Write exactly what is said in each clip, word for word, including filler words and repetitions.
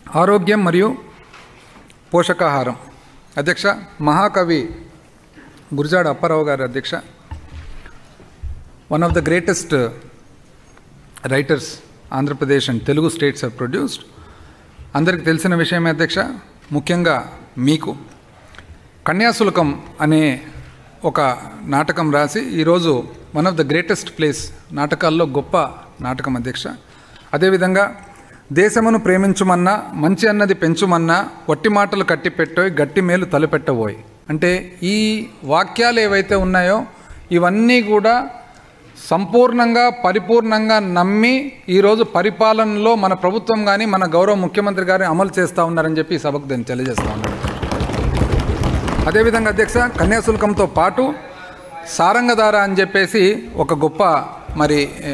ఆరోగ్యం మరియు పోషకాహారం అధ్యక్ష మహాకవి గురజాడ అప్పారావు గారి అధ్యక్ష one of the greatest writers Andhra Pradesh and Telugu states have produced. అందరికీ తెలిసిన విషయమే అధ్యక్ష, ముఖ్యంగా మీకు కన్యాశుల్కం అనే ఒక నాటకం రాసి ఈరోజు one of the greatest plays నాటకాల్లో గొప్ప నాటకం అధ్యక్ష. అదేవిధంగా దేశమును ప్రేమించుమన్నా మంచి అన్నది పెంచుమన్నా వట్టి మాటలు కట్టి పెట్టోయ్ గట్టి మేలు తలపెట్టబోయ్ అంటే ఈ వాక్యాలు ఏవైతే ఉన్నాయో ఇవన్నీ కూడా సంపూర్ణంగా పరిపూర్ణంగా నమ్మి ఈరోజు పరిపాలనలో మన ప్రభుత్వం కానీ మన గౌరవ ముఖ్యమంత్రి గారిని అమలు చేస్తూ ఉన్నారని చెప్పి ఈ సభకు నేను తెలియజేస్తూ ఉన్నాను. అదేవిధంగా అధ్యక్ష కన్యాశుల్కంతో పాటు సారంగధార అని చెప్పేసి ఒక గొప్ప మరి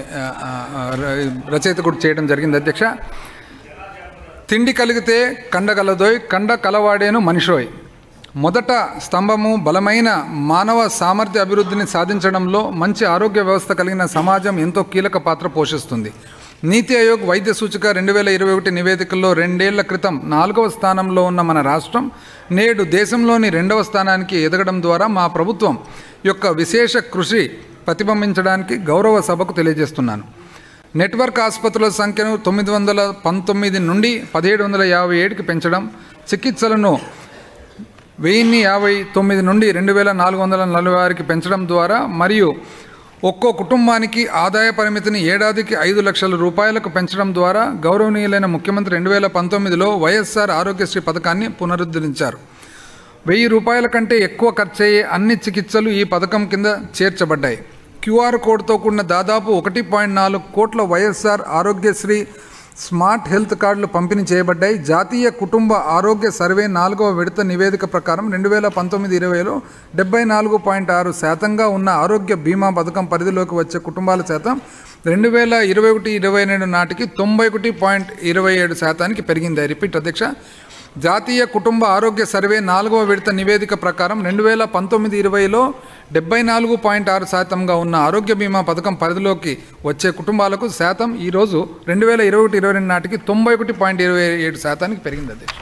రచయిత కూడా చేయడం జరిగింది అధ్యక్ష. తిండి కలిగితే కండగలదోయ్ కండ కలవాడేను మనిషోయ్. మొదట స్తంభము బలమైన మానవ సామర్థ్య అభివృద్ధిని సాధించడంలో మంచి ఆరోగ్య వ్యవస్థ కలిగిన సమాజం ఎంతో కీలక పాత్ర పోషిస్తుంది. నీతి ఆయోగ్ వైద్య సూచిక రెండు వేల ఇరవై ఒకటి నివేదికల్లో రెండేళ్ల క్రితం నాలుగవ స్థానంలో ఉన్న మన రాష్ట్రం నేడు దేశంలోని రెండవ స్థానానికి ఎదగడం ద్వారా మా ప్రభుత్వం యొక్క విశేష కృషి ప్రతిబింబించడానికి గౌరవ సభకు తెలియజేస్తున్నాను. నెట్వర్క్ ఆసుపత్రుల సంఖ్యను తొమ్మిది వందల పంతొమ్మిది నుండి పదిహేడు వందల యాభై ఏడుకి పెంచడం, చికిత్సలను వెయ్యిన్ని యాభై తొమ్మిది నుండి రెండు వేల నాలుగు వందల నలభై ఆరుకి పెంచడం ద్వారా మరియు ఒక్కో కుటుంబానికి ఆదాయ పరిమితిని ఏడాదికి ఐదు లక్షల రూపాయలకు పెంచడం ద్వారా గౌరవనీయులైన ముఖ్యమంత్రి రెండు వేల పంతొమ్మిదిలో వైఎస్ఆర్ ఆరోగ్యశ్రీ పథకాన్ని పునరుద్ధరించారు. వెయ్యి రూపాయల కంటే ఎక్కువ ఖర్చయ్యే అన్ని చికిత్సలు ఈ పథకం కింద చేర్చబడ్డాయి. క్యూఆర్ కోడ్తో కూడిన దాదాపు ఒకటి పాయింట్ నాలుగు కోట్ల వైఎస్ఆర్ ఆరోగ్యశ్రీ స్మార్ట్ హెల్త్ కార్డులు పంపిణీ చేయబడ్డాయి. జాతీయ కుటుంబ ఆరోగ్య సర్వే నాలుగవ విడత నివేదిక ప్రకారం రెండు వేల పంతొమ్మిది ఇరవైలో డెబ్బై నాలుగు పాయింట్ ఆరు శాతంగా ఉన్న ఆరోగ్య బీమా పథకం పరిధిలోకి వచ్చే కుటుంబాల శాతం రెండు వేల ఇరవై ఒకటి ఇరవై రెండు నాటికి తొంభై ఒకటి పాయింట్ ఇరవై ఏడు శాతానికి పెరిగింది. రిపీట్ అధ్యక్ష, జాతీయ కుటుంబ ఆరోగ్య సర్వే నాలుగవ విడత నివేదిక ప్రకారం రెండు వేల పంతొమ్మిది ఇరవైలో డెబ్బై నాలుగు పాయింట్ ఆరు శాతంగా ఉన్న ఆరోగ్య బీమా పథకం పరిధిలోకి వచ్చే కుటుంబాలకు శాతం ఈరోజు రెండు వేల ఇరవై ఒకటి ఇరవై రెండు నాటికి తొంభై ఒకటి పాయింట్ ఇరవై ఏడు శాతానికి పెరిగింది అధ్యక్ష.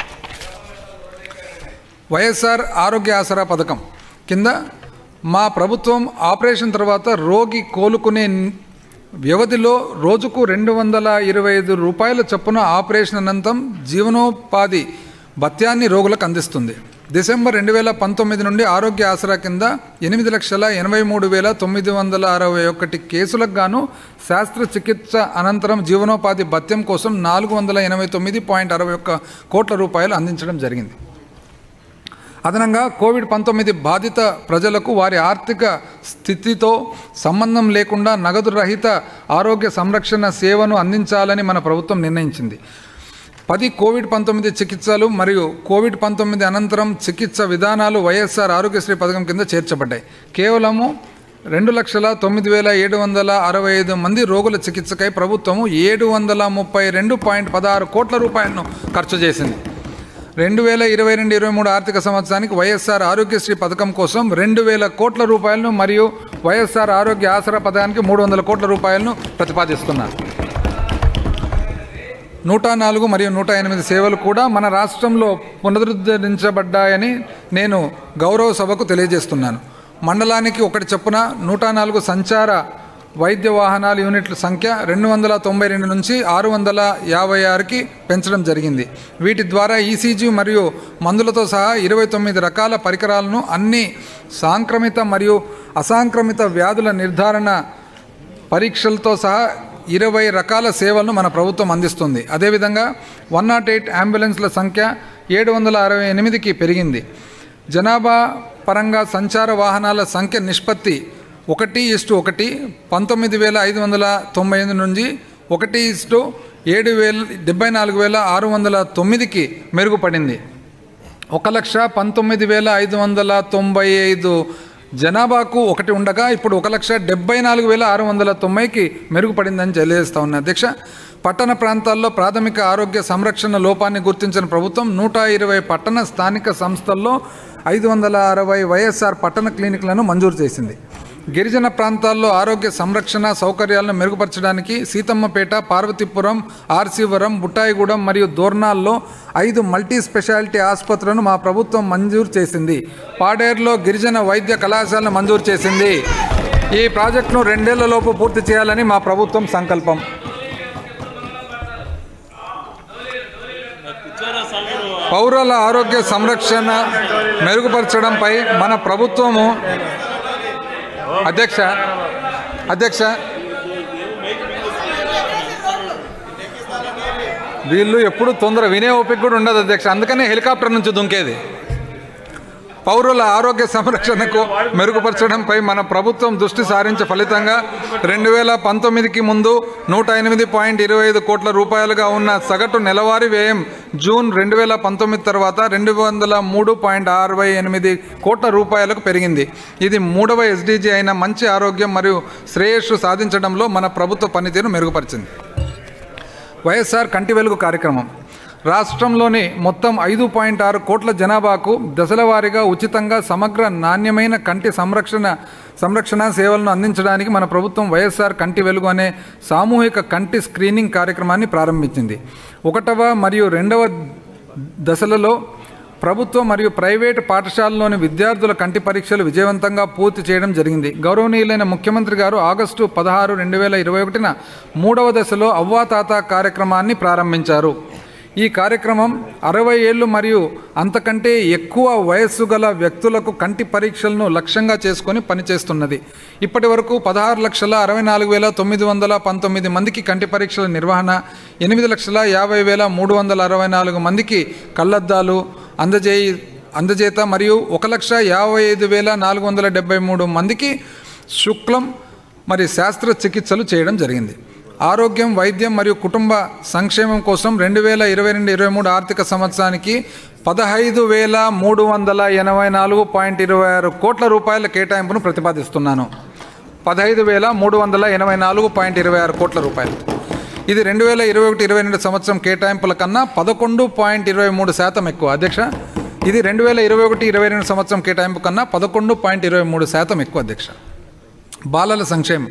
వైఎస్ఆర్ ఆరోగ్య ఆసరా పథకం కింద మా ప్రభుత్వం ఆపరేషన్ తర్వాత రోగి కోలుకునే వ్యవధిలో రోజుకు రెండు వందల ఇరవై ఐదు రూపాయల చొప్పున ఆపరేషన్ అనంతరం జీవనోపాధి భత్యాన్ని రోగులకు అందిస్తుంది. డిసెంబర్ రెండు వేల పంతొమ్మిది నుండి ఆరోగ్య ఆసరా కింద ఎనిమిది లక్షల ఎనభై మూడు వేల తొమ్మిది వందల అరవై ఒకటి కేసులకు గాను శస్త్రచికిత్స అనంతరం జీవనోపాధి భత్యం కోసం నాలుగు వందల ఎనభై తొమ్మిది పాయింట్ అరవై ఒక్క కోట్ల రూపాయలు అందించడం జరిగింది. అదనంగా కోవిడ్ పంతొమ్మిది బాధిత ప్రజలకు వారి ఆర్థిక స్థితితో సంబంధం లేకుండా నగదు రహిత ఆరోగ్య సంరక్షణ సేవను అందించాలని మన ప్రభుత్వం నిర్ణయించింది. పది కోవిడ్ పంతొమ్మిది చికిత్సలు మరియు కోవిడ్ పంతొమ్మిది అనంతరం చికిత్స విధానాలు వైఎస్ఆర్ ఆరోగ్యశ్రీ పథకం కింద చేర్చబడ్డాయి. కేవలము రెండు లక్షల తొమ్మిది వేల ఏడు వందల అరవై ఐదు మంది రోగుల చికిత్సకై ప్రభుత్వము ఏడు వందల ముప్పై రెండు పాయింట్ పదహారు కోట్ల రూపాయలను ఖర్చు చేసింది. రెండు వేల ఇరవై రెండు ఇరవై మూడు ఆర్థిక సంవత్సరానికి వైఎస్ఆర్ ఆరోగ్యశ్రీ పథకం కోసం రెండు వేల కోట్ల రూపాయలను మరియు వైఎస్ఆర్ ఆరోగ్య ఆసరా పథకానికి మూడు వందల కోట్ల రూపాయలను ప్రతిపాదిస్తున్నారు. నూట నాలుగు మరియు నూట ఎనిమిది సేవలు కూడా మన రాష్ట్రంలో పునరుద్ధరించబడ్డాయని నేను గౌరవ సభకు తెలియజేస్తున్నాను. మండలానికి ఒకటి చొప్పున నూట నాలుగు సంచార వైద్య వాహనాల యూనిట్ల సంఖ్య రెండు వందల తొంభై రెండు నుంచి ఆరు వందల యాభై ఆరుకి పెంచడం జరిగింది. వీటి ద్వారా ఈసీజీ మరియు మందులతో సహా ఇరవై తొమ్మిది రకాల పరికరాలను అన్ని సాంక్రమిత మరియు అసాంక్రమిత వ్యాధుల నిర్ధారణ పరీక్షలతో సహా ఇరవై రకాల సేవలను మన ప్రభుత్వం అందిస్తుంది. అదేవిధంగా వన్ నాట్ ఎయిట్ అంబులెన్స్ల సంఖ్య ఏడు వందల అరవై ఎనిమిదికి పెరిగింది. జనాభా పరంగా సంచార వాహనాల సంఖ్య నిష్పత్తి ఒకటి ఇస్టు ఒకటి పంతొమ్మిది వేల ఐదు వందల తొంభై ఎనిమిది నుంచి ఒకటి ఇస్టు ఏడు వేల డెబ్బై నాలుగు వేల ఆరు వందల తొమ్మిదికి మెరుగుపడింది. ఒక లక్ష పంతొమ్మిది వేల ఐదు వందల తొంభై ఐదు జనాభాకు ఒకటి ఉండగా ఇప్పుడు ఒక లక్ష డెబ్బై నాలుగు వేల ఆరు వందల తొంభైకి మెరుగుపడిందని తెలియజేస్తా ఉన్నా అధ్యక్ష. పట్టణ ప్రాంతాల్లో ప్రాథమిక ఆరోగ్య సంరక్షణ లోపాన్ని గుర్తించిన ప్రభుత్వం నూట ఇరవై పట్టణ స్థానిక సంస్థల్లో ఐదు వందల అరవై వైఎస్ఆర్ పట్టణ క్లినిక్లను మంజూరు చేసింది. గిరిజన ప్రాంతాల్లో ఆరోగ్య సంరక్షణ సౌకర్యాలను మెరుగుపరచడానికి సీతమ్మపేట, పార్వతీపురం, ఆర్సీవరం, బుట్టాయిగూడెం మరియు దోర్నాల్లో ఐదు మల్టీ స్పెషాలిటీ ఆసుపత్రులను మా ప్రభుత్వం మంజూరు చేసింది. పాడేరులో గిరిజన వైద్య కళాశాలను మంజూరు చేసింది. ఈ ప్రాజెక్టును రెండేళ్లలోపు పూర్తి చేయాలని మా ప్రభుత్వం సంకల్పం. పౌరుల ఆరోగ్య సంరక్షణ మెరుగుపరచడంపై మన ప్రభుత్వము అధ్యక్ష అధ్యక్ష వీళ్ళు ఎప్పుడు తొందర వినే ఓపిక కూడా ఉండదు అధ్యక్ష, అందుకనే హెలికాప్టర్ నుంచి దుంకేది. పౌరుల ఆరోగ్య సంరక్షణకు మెరుగుపరచడంపై మన ప్రభుత్వం దృష్టి సారించే ఫలితంగా రెండు వేల పంతొమ్మిదికి ముందు నూట ఎనిమిది పాయింట్ ఇరవై ఐదు కోట్ల రూపాయలుగా ఉన్న సగటు నెలవారీ వ్యయం జూన్ రెండు వేల పంతొమ్మిది తర్వాత రెండు వందల మూడు పాయింట్ అరవై ఎనిమిది కోట్ల రూపాయలకు పెరిగింది. ఇది మూడవ ఎస్డీజీ అయిన మంచి ఆరోగ్యం మరియు శ్రేయస్సు సాధించడంలో మన ప్రభుత్వ పనితీరు మెరుగుపరిచింది. వైఎస్ఆర్ కంటి వెలుగు కార్యక్రమం రాష్ట్రంలోని మొత్తం ఐదు పాయింట్ ఆరు కోట్ల జనాభాకు దశల వారీగా ఉచితంగా సమగ్ర నాణ్యమైన కంటి సంరక్షణ సంరక్షణ సేవలను అందించడానికి మన ప్రభుత్వం వైఎస్ఆర్ కంటి వెలుగు అనే సామూహిక కంటి స్క్రీనింగ్ కార్యక్రమాన్ని ప్రారంభించింది. ఒకటవ మరియు రెండవ దశలలో ప్రభుత్వ మరియు ప్రైవేటు పాఠశాలలోని విద్యార్థుల కంటి పరీక్షలు విజయవంతంగా పూర్తి చేయడం జరిగింది. గౌరవనీయులైన ముఖ్యమంత్రి గారు ఆగస్టు పదహారు రెండు వేల ఇరవై ఒకటిన మూడవ దశలో అవ్వాతాత కార్యక్రమాన్ని ప్రారంభించారు. ఈ కార్యక్రమం అరవై ఏళ్ళు మరియు అంతకంటే ఎక్కువ వయస్సు గల వ్యక్తులకు కంటి పరీక్షలను లక్ష్యంగా చేసుకొని పనిచేస్తున్నది. ఇప్పటి వరకు పదహారు లక్షల అరవై నాలుగు వేల తొమ్మిది వందల పంతొమ్మిది మందికి కంటి పరీక్షల నిర్వహణ, ఎనిమిది లక్షల యాభై వేల మూడు వందల అరవై నాలుగు మందికి కళ్ళద్దాలు అందజేయి అందజేత మరియు ఒక లక్ష యాభై ఐదు వేల నాలుగు వందల డెబ్బై మూడు మందికి శుక్లం మరియు శాస్త్ర చికిత్సలు చేయడం జరిగింది. ఆరోగ్యం, వైద్యం మరియు కుటుంబ సంక్షేమం కోసం రెండు వేల ఇరవై రెండు ఇరవై మూడు ఆర్థిక సంవత్సరానికి పదహైదు వేల మూడు వందల ఎనభై నాలుగు పాయింట్ ఇరవై ఆరు కోట్ల రూపాయల కేటాయింపును ప్రతిపాదిస్తున్నాను. పదహైదు వేల మూడు వందల ఎనభై నాలుగు పాయింట్ ఇరవై ఆరు కోట్ల రూపాయలు. ఇది రెండు వేల ఇరవై ఒకటి ఇరవై రెండు సంవత్సరం కేటాయింపుల కన్నా పదకొండు పాయింట్ ఇరవై మూడు శాతం ఎక్కువ అధ్యక్ష. ఇది రెండు వేల ఇరవై ఒకటి ఇరవై రెండు సంవత్సరం కేటాయింపు కన్నా పదకొండు పాయింట్ ఇరవై మూడు శాతం ఎక్కువ అధ్యక్ష. బాలల సంక్షేమం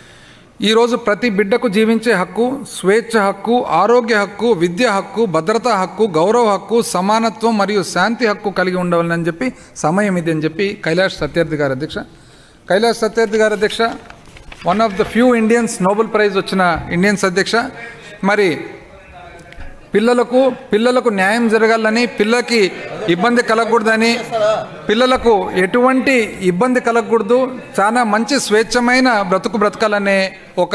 ఈరోజు ప్రతి బిడ్డకు జీవించే హక్కు, స్వేచ్ఛ హక్కు, ఆరోగ్య హక్కు, విద్య హక్కు, భద్రతా హక్కు, గౌరవ హక్కు, సమానత్వం మరియు శాంతి హక్కు కలిగి ఉండవాలని చెప్పి సమయం ఇది అని చెప్పి కైలాష్ సత్యార్థి గారు అధ్యక్ష. కైలాష్ సత్యార్థి గారు అధ్యక్ష one of the few Indians Nobel prize వచ్చిన ఇండియన్స్ అధ్యక్ష. మరి పిల్లలకు పిల్లలకు న్యాయం జరగాలని, పిల్లలకి ఇబ్బంది కలగకూడదని, పిల్లలకు ఎటువంటి ఇబ్బంది కలగకూడదు, చాలా మంచి స్వేచ్ఛమైన బ్రతుకు బ్రతకాలనే ఒక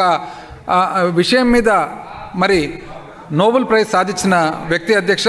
విషయం మీద మరి నోబెల్ ప్రైజ్ సాధించిన వ్యక్తి అధ్యక్ష.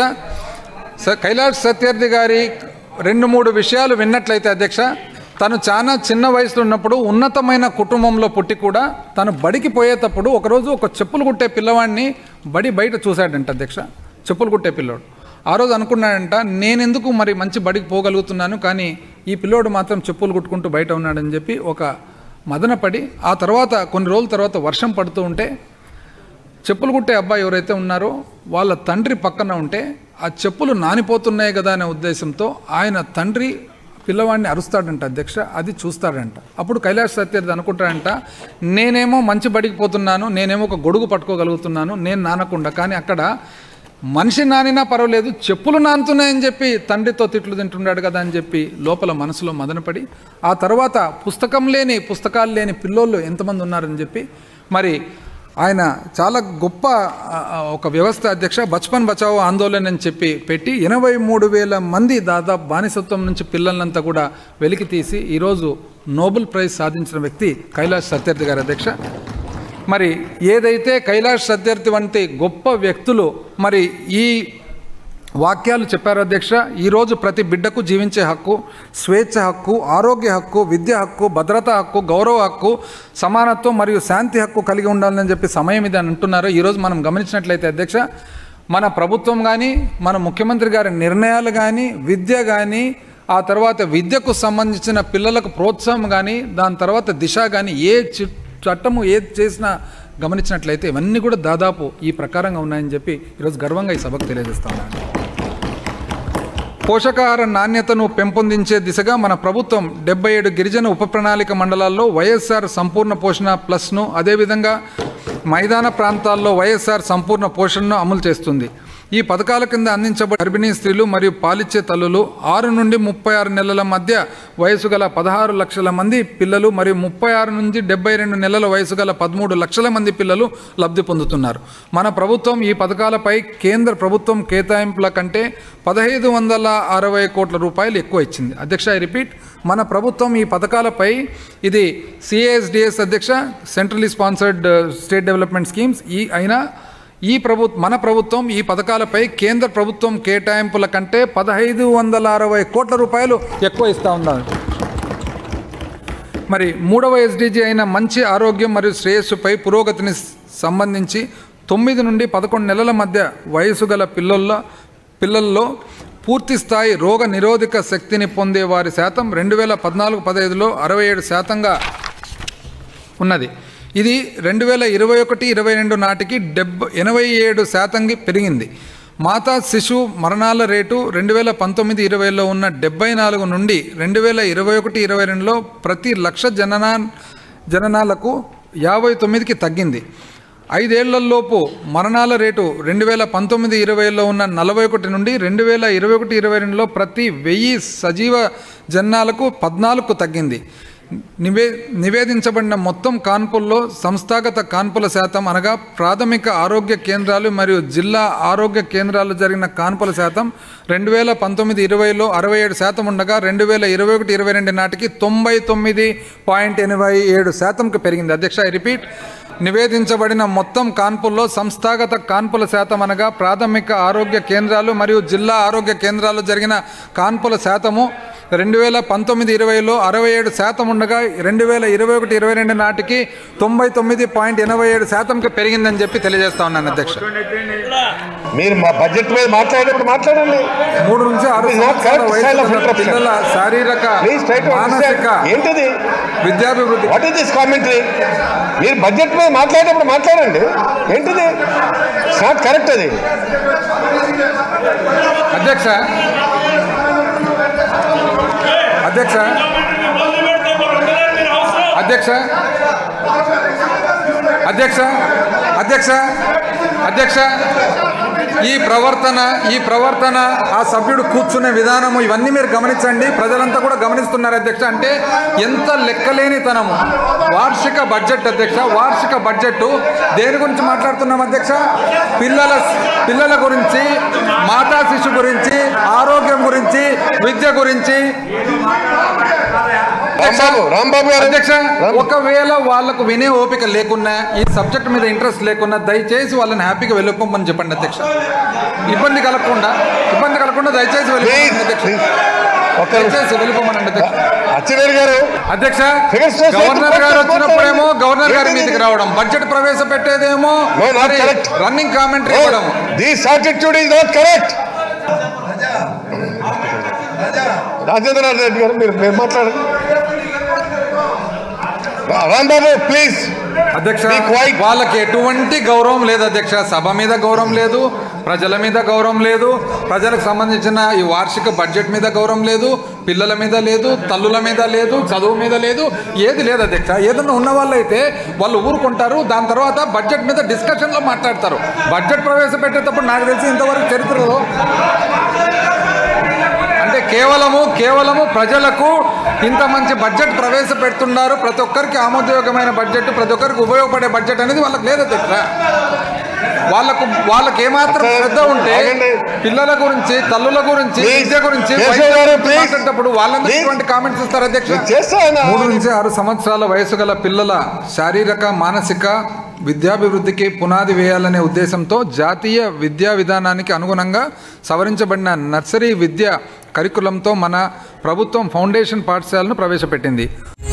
కైలాష్ సత్యార్థి గారి రెండు మూడు విషయాలు విన్నట్లయితే అధ్యక్ష, తను చాలా చిన్న వయసులో ఉన్నప్పుడు ఉన్నతమైన కుటుంబంలో పుట్టి కూడా తను బడికి పోయేటప్పుడు ఒకరోజు ఒక చెప్పులు కుట్టే పిల్లవాడిని బడి బయట చూశాడంట అధ్యక్ష. చెప్పులు కుట్టే పిల్లోడు ఆ రోజు అనుకున్నాడంట, నేనెందుకు మరి మంచి బడికి పోగలుగుతున్నాను, కానీ ఈ పిల్లోడు మాత్రం చెప్పులు కుట్టుకుంటూ బయట ఉన్నాడని చెప్పి ఒక మదనపడి, ఆ తర్వాత కొన్ని రోజుల తర్వాత వర్షం పడుతూ ఉంటే చెప్పులు కుట్టే అబ్బాయి ఎవరైతే ఉన్నారో వాళ్ళ తండ్రి పక్కన ఉంటే ఆ చెప్పులు నానిపోతున్నాయి కదా అనే ఉద్దేశంతో ఆయన తండ్రి పిల్లవాడిని అరుస్తాడంట అధ్యక్ష. అది చూస్తాడంట. అప్పుడు కైలాష్ సత్యార్థి అనుకుంటాడంట, నేనేమో మంచి బడికి పోతున్నాను, నేనేమో ఒక గొడుగు పట్టుకోగలుగుతున్నాను, నేను నానకుండా, కానీ అక్కడ మనిషి నానినా పర్వాలేదు, చెప్పులు నానుతున్నాయని చెప్పి తండ్రితో తిట్లు తింటున్నాడు కదా అని చెప్పి లోపల మనసులో మదనపడి, ఆ తర్వాత పుస్తకం లేని పుస్తకాలు లేని పిల్లోళ్ళు ఎంతమంది ఉన్నారని చెప్పి మరి ఆయన చాలా గొప్ప ఒక వ్యవస్థ అధ్యక్ష, బచ్పన్ బచావో ఆందోళన అని చెప్పి పెట్టి ఎనభై మూడు వేల మంది దాదాపు బానిసత్వం నుంచి పిల్లలంతా కూడా వెలికి తీసి ఈరోజు నోబెల్ ప్రైజ్ సాధించిన వ్యక్తి కైలాష్ సత్యార్థి గారు అధ్యక్ష. మరి ఏదైతే కైలాష్ సత్యార్థి వంటి గొప్ప వ్యక్తులు మరి ఈ వాక్యాలు చెప్పారు అధ్యక్ష, ఈరోజు ప్రతి బిడ్డకు జీవించే హక్కు, స్వేచ్ఛ హక్కు, ఆరోగ్య హక్కు, విద్య హక్కు, భద్రతా హక్కు, గౌరవ హక్కు, సమానత్వం మరియు శాంతి హక్కు కలిగి ఉండాలని చెప్పి సమయం ఇది అని అంటున్నారు. ఈరోజు మనం గమనించినట్లయితే అధ్యక్ష, మన ప్రభుత్వం కానీ మన ముఖ్యమంత్రి గారి నిర్ణయాలు కానీ, విద్య కానీ, ఆ తర్వాత విద్యకు సంబంధించిన పిల్లలకు ప్రోత్సాహం కానీ, దాని తర్వాత దిశ కానీ, ఏ చట్టము ఏది చేసినా గమనించినట్లయితే ఇవన్నీ కూడా దాదాపు ఈ ప్రకారంగా ఉన్నాయని చెప్పి ఈరోజు గర్వంగా ఈ సభకు తెలియజేస్తాను. పోషకాహార నాణ్యతను పెంపొందించే దిశగా మన ప్రభుత్వం డెబ్బై ఏడు గిరిజన ఉప ప్రణాళిక మండలాల్లో వైఎస్ఆర్ సంపూర్ణ పోషణ ప్లస్ను, అదేవిధంగా మైదాన ప్రాంతాల్లో వైఎస్ఆర్ సంపూర్ణ పోషణను అమలు చేస్తుంది. ఈ పథకాల కింద అందించబడే గర్భిణీ స్త్రీలు మరియు పాలిచ్చే తల్లులు, ఆరు నుండి ముప్పై ఆరు నెలల మధ్య వయసు గల పదహారు లక్షల మంది పిల్లలు మరియు ముప్పై ఆరు నుంచి డెబ్బై రెండు నెలల వయసు గల పదమూడు లక్షల మంది పిల్లలు లబ్ధి పొందుతున్నారు. మన ప్రభుత్వం ఈ పథకాలపై కేంద్ర ప్రభుత్వం కేటాయింపుల కంటే పదహైదు వందల అరవై కోట్ల రూపాయలు ఎక్కువ ఇచ్చింది. అధ్యక్ష, ఐ రిపీట్, మన ప్రభుత్వం ఈ పథకాలపై, ఇది సిఏఎస్డిఎస్ అధ్యక్ష, centrally sponsored state development schemes, ఈ అయినా ఈ ప్రభు మన ప్రభుత్వం ఈ పథకాలపై కేంద్ర ప్రభుత్వం కేటాయింపుల కంటే పదహైదు వందల అరవై కోట్ల రూపాయలు ఎక్కువ ఇస్తూ ఉన్నారు. మరి మూడవ ఎస్డిజి అయిన మంచి ఆరోగ్యం మరియు శ్రేయస్సుపై పురోగతిని సంబంధించి తొమ్మిది నుండి పదకొండు నెలల మధ్య వయసు గల పిల్లల్లో పిల్లల్లో పూర్తి స్థాయి రోగ నిరోధక శక్తిని పొందే వారి శాతం రెండు వేల పద్నాలుగు పదహైదులో అరవై ఏడు శాతంగా ఉన్నది. ఇది రెండు వేల ఇరవై ఒకటి ఇరవై రెండు నాటికి డెబ్బై ఎనభై ఏడు శాతంకి పెరిగింది. మాతా శిశు మరణాల రేటు రెండు వేల పంతొమ్మిది ఇరవైలో ఉన్న డెబ్బై నాలుగు నుండి రెండు వేల ఇరవై ఒకటి ఇరవై రెండులో ప్రతి లక్ష జననా జననాలకు యాభై తొమ్మిదికి తగ్గింది. ఐదేళ్లలోపు మరణాల రేటు రెండు వేల పంతొమ్మిది ఇరవైలో ఉన్న నలభై ఒకటి నుండి రెండు వేల ఇరవై ఒకటి ఇరవై రెండులో ప్రతి వెయ్యి సజీవ జననాలకు పద్నాలుగుకు తగ్గింది. నివే నివేదించబడిన మొత్తం కాన్పుల్లో సంస్థాగత కాన్పుల శాతం, అనగా ప్రాథమిక ఆరోగ్య కేంద్రాలు మరియు జిల్లా ఆరోగ్య కేంద్రాలు జరిగిన కాన్పుల శాతం రెండు వేల పంతొమ్మిది ఇరవైలో అరవై ఏడు శాతం ఉండగా రెండు వేల ఇరవై ఒకటి ఇరవై రెండు నాటికి తొంభై తొమ్మిది పాయింట్ ఎనభై ఏడు శాతంకి పెరిగింది. అధ్యక్ష, ఐ రిపీట్, నివేదించబడిన మొత్తం కాన్పుల్లో సంస్థాగత కాన్పుల శాతం, అనగా ప్రాథమిక ఆరోగ్య కేంద్రాలు మరియు జిల్లా ఆరోగ్య కేంద్రాలు జరిగిన కాన్పుల శాతము రెండు వేల పంతొమ్మిది ఇరవైలో అరవై ఏడు శాతం ఉండగా రెండు వేల ఇరవై ఒకటి ఇరవై రెండు నాటికి తొంభై తొమ్మిది పాయింట్ ఎనభై ఏడు శాతంకి పెరిగిందని చెప్పి తెలియజేస్తా ఉన్నాను. అధ్యక్ష, మీరు మా బడ్జెట్ మీద మాట్లాడేప్పుడు మాట్లాడండి. మూడు నుంచి ఆరు పిల్లల శారీరక మానసిక ఏంటిది విద్యాభివృద్ధి, వాట్ ఇస్ దిస్ కామెంటరీ? మీరు బడ్జెట్ మీద మాట్లాడేటప్పుడు మాట్లాడండి. ఏంటిది? It's not correct. అది అధ్యక్ష అధ్యక్ష అధ్యక్ష అధ్యక్ష అధ్యక్ష అధ్యక్ష ఈ ప్రవర్తన ఈ ప్రవర్తన ఆ సభ్యుడు కూర్చునే విధానము, ఇవన్నీ మీరు గమనించండి. ప్రజలంతా కూడా గమనిస్తున్నారు. అధ్యక్ష, అంటే ఎంత లెక్కలేనితనము. వార్షిక బడ్జెట్ అధ్యక్ష, వార్షిక బడ్జెట్ దేని గురించి మాట్లాడుతున్నాం అధ్యక్ష? పిల్లల పిల్లల గురించి, మాతా శిశు గురించి, ఆరోగ్యం గురించి, విద్య గురించి. అధ్యక్ష, ఒకవేళ వాళ్ళకు వినే ఓపిక లేకున్నా, ఈ సబ్జెక్ట్ మీద ఇంట్రెస్ట్ లేకున్నా, దయచేసి వాళ్ళని హ్యాపీగా వెళ్ళిపోమని చెప్పండి అధ్యక్ష. ఇబ్బంది కలగకుండా ఇబ్బంది కలగకుండా దయచేసి వెళ్ళిపోమని అధ్యక్ష. దయచేసి వెళ్ళిపోమనండి అధ్యక్ష. అధ్యక్ష, గవర్నర్ గారు వచ్చినప్పుడేమో గవర్నర్ గారి మీదకి రావడం, బడ్జెట్ ప్రవేశపెట్టేదేమో రన్నింగ్ కామెంటరీ ఇవ్వడం. This attitude is not correct. Rajendranath Reddy గారు, మీరు మీరు మాట్లాడండి. రాంబాబు ప్లీజ్. అధ్యక్ష, వాళ్ళకి ఎటువంటి గౌరవం లేదు అధ్యక్ష. సభ మీద గౌరవం లేదు, ప్రజల మీద గౌరవం లేదు, ప్రజలకు సంబంధించిన ఈ వార్షిక బడ్జెట్ మీద గౌరవం లేదు, పిల్లల మీద లేదు, తల్లుల మీద లేదు, చదువు మీద లేదు, ఏది లేదు అధ్యక్ష. ఏదన్నా ఉన్న వాళ్ళు అయితే వాళ్ళు ఊరుకుంటారు, దాని తర్వాత బడ్జెట్ మీద డిస్కషన్లో మాట్లాడతారు. బడ్జెట్ ప్రవేశపెట్టేటప్పుడు నాకు తెలిసి ఇంతవరకు చరిత్రలో అంటే కేవలము కేవలము ప్రజలకు ఇంత మంచి బడ్జెట్ ప్రవేశపెడుతున్నారు, ప్రతి ఒక్కరికి ఆమోదయోగ్యమైన బడ్జెట్, ప్రతి ఒక్కరికి ఉపయోగపడే బడ్జెట్ అనేది వాళ్ళకి లేదు అధ్యక్ష. వాళ్ళకు వాళ్ళకి ఏమాత్రం శ్రద్ధ ఉంటే పిల్లల గురించి, తల్లుల గురించి, విద్య గురించి మాట్లాడేటప్పుడు వాళ్ళందరూ ఇటువంటి కామెంట్స్ ఇస్తారు అధ్యక్ష. మూడు నుంచి ఆరు సంవత్సరాల వయసు గల పిల్లల శారీరక మానసిక విద్యాభివృద్ధికి పునాది వేయాలనే ఉద్దేశంతో జాతీయ విద్యా విధానానికి అనుగుణంగా సవరించబడిన నర్సరీ విద్య కరికులంతో మన ప్రభుత్వం ఫౌండేషన్ పాఠశాలను ప్రవేశపెట్టింది.